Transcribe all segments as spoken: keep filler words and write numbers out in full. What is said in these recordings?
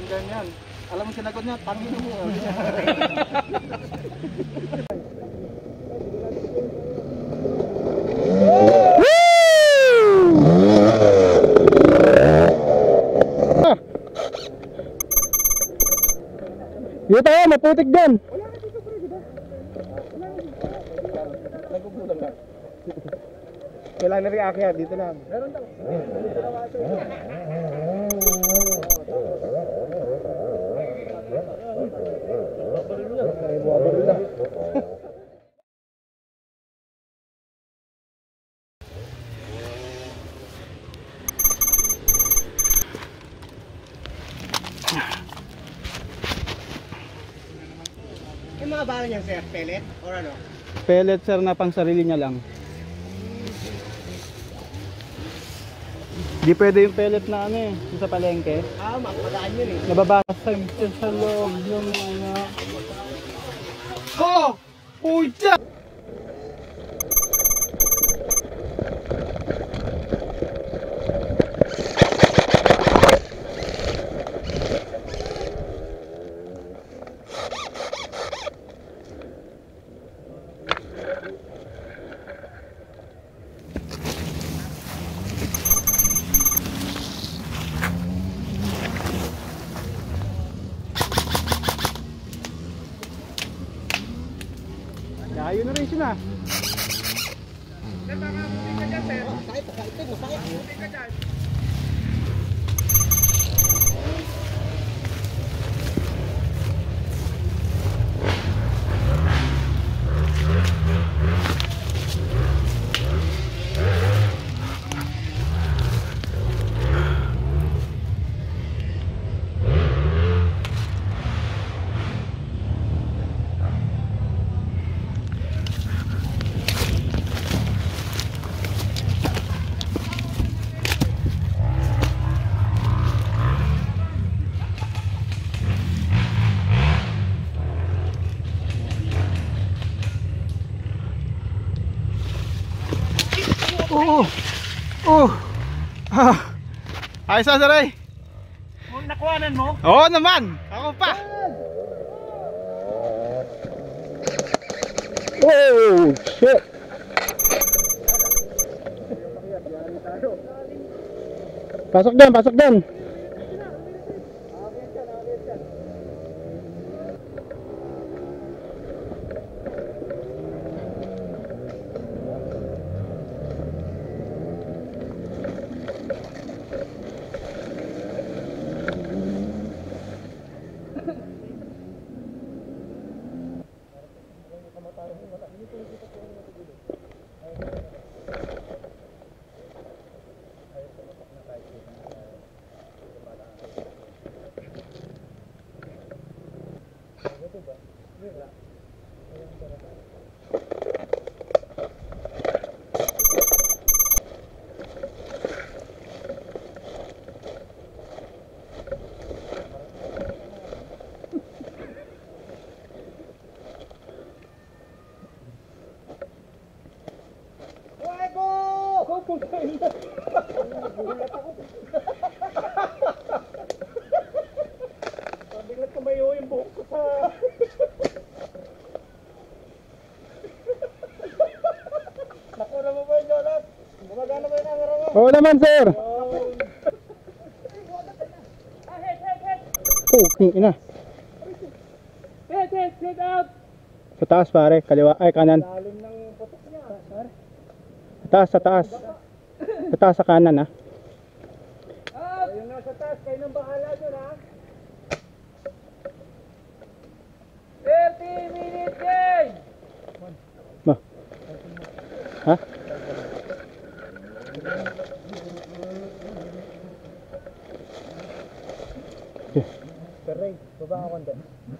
ganyan. Alam mo sinagot niya, tangin mo. Dito tayo, maputik dyan. Nagugulang lang. Kailangan na rin akyat, dito lang. Meron daw. Baril lang. Yung mga bala niyan sir, pellet or ano? Pellet sir na pang sarili niya lang. Di pwede yung pellet na ano eh, yung sa palengke. Ah, magpagaan yun eh. Nababasag siya sa loob yung ano. Oh! Pucha! Layo na rin siya na. Sir, baka buti ka dyan sir. Masakit, masakit, masakit. Buti ka dyan. Oh! Oh! Ah! Ayos na saray! Kung nakuhanan mo? Oo naman! Ako pa! Oh! Shit! Pasok din! Pasok din! Biglat kumayo yung buhok ko sa... Nakura mo ba yun, Jonas? Gumagana ba yung camera mo? Oo naman sir! Ah, head, head, head! Puking ina! Head, head, head out! Sa taas pare, kaliwa, ay kanan. Lalim ng putok niya, pare. Sa taas, sa taas. Sa taas sa kanan ha. Up! Yung nasa taas, kayo nang bahala dyan ha. thirty minute game! Ba? Ha? Okay. Peray, baba ako konti.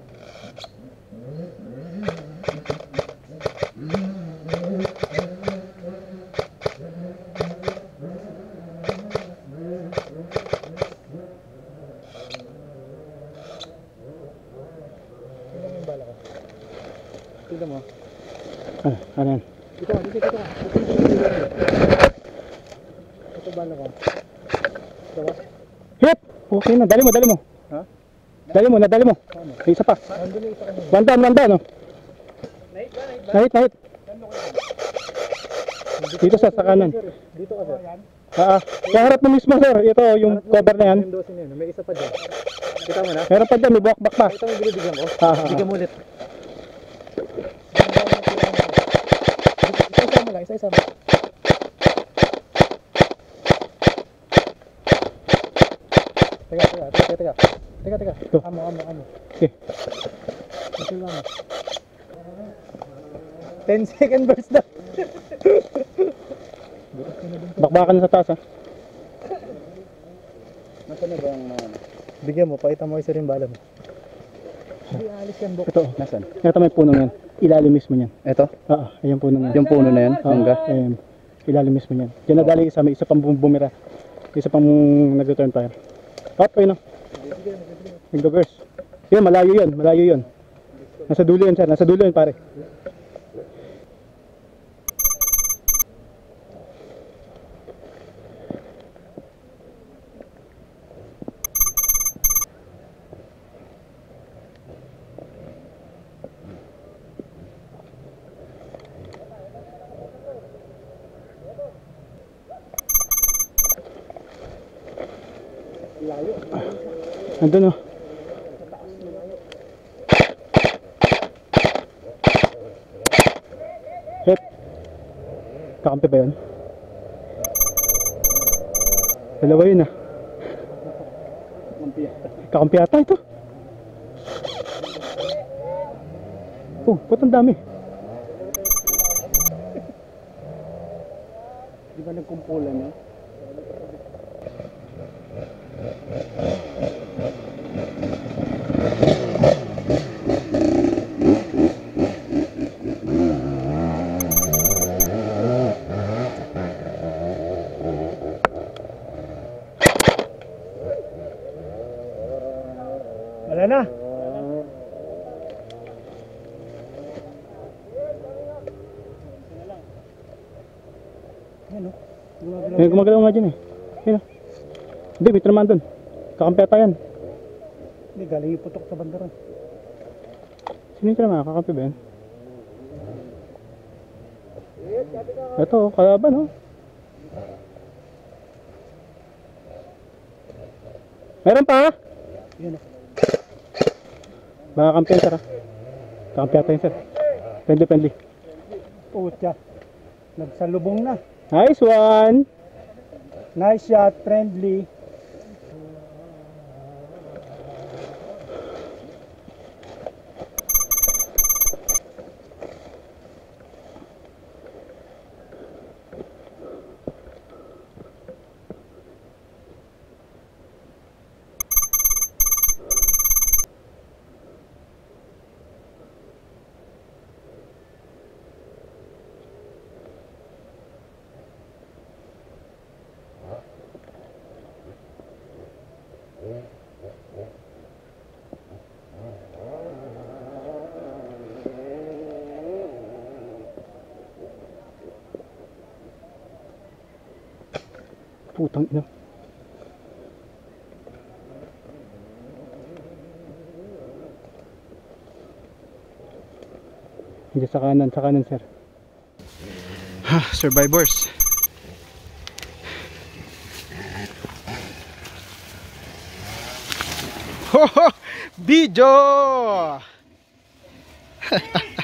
Tignan mo. Ah, ano yan? Dito ka, dito, dito ka. Ito ba na ka? Ito ba? Hit! Okay na, dali mo, dali mo. Ha? Dali mo, nadali mo. May isa pa. One down, one down, oh. Nahit, nahit. Dito sa, sa kanan. Dito ka, sir. Ah, ah. Sa harap mo mismo, sir. Ito, yung cover na yan. May isa pa dyan. Kita mo na? Meron pa dyan, may buwakbak pa. Ito yung binibigyan ko. Ah, ah, Bigyan ah. mo ulit. Isa-isa mo lang, isa-isa mo. Teka, teka, teka, teka. Teka, teka. Ito. Amo, amo, amo. Okay. Ito lang. ten second burst na. Bakbakan na sa taas, ha. Nasaan na ba ang uh, bigyan mo, pakita mo isa rin bala mo. Hindi alis yan, Bok. Ito. Nasaan? Ito may puno yan. Ilalim mismo yan. Ito? Ah, ah. Ayan puno yan. Yung puno na yan? Ah, Hangga? ayan. Ilalim mismo yan. Diyan nadali isa, may isa pang bum- bumira. Isa pang nag-return fire. Up, ayun, oh. Nag-burst. Yun, malayo yun, malayo yun. Nasa dulo yun, sir. Nasa dulo yun, pare. Nandun, oh. Hit. Kakampi ba yun? Dalawa yun, ah. Kakampi ata ito. Oh, ba't ang dami? Di ba nagkumpulan yun? Wala na. Yan, oh. Eh, gumagalaw nga dyan, eh. Ayun, oh. Hindi, may traman dun. Kakampi ata yan. Hindi, galing yung putok sa banda ron. Sino yung traman? Kakampi ba yan? Ito, oh, kalaban, oh. Meron pa, ha? Yan, oh. Baka kampi yan, sir, ha? Kakampi ata yan, sir. Friendly, friendly. Putya. Nagsalubong na. Nice one! Nice shot, friendly. Putang ina. Hindi sa kanan, sa kanan, sir. Ha, survivors. Ho ho! Video!